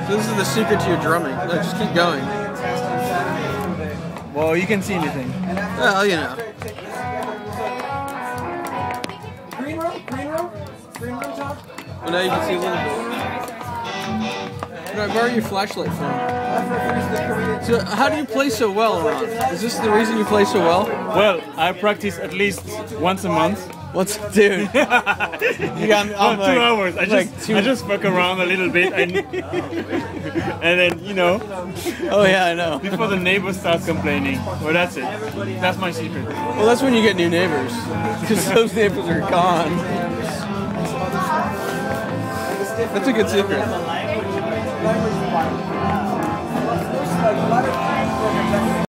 So this is the secret to your drumming. No, just keep going. Well, you can see anything. Well, you know. Green room? Green room? Green room top? Well, now you can see a little bit. Can I borrow your flashlight from you? So how do you play so well, Ron? Is this the reason you play so well? Well, I practice at least once a month. What's, dude? You got me. Oh, 2 hours. I just fuck around a little bit, and then Oh yeah, I know. before the neighbors start complaining. Well, that's it. That's my secret. Well, that's when you get new neighbors, because those neighbors are gone. That's a good secret.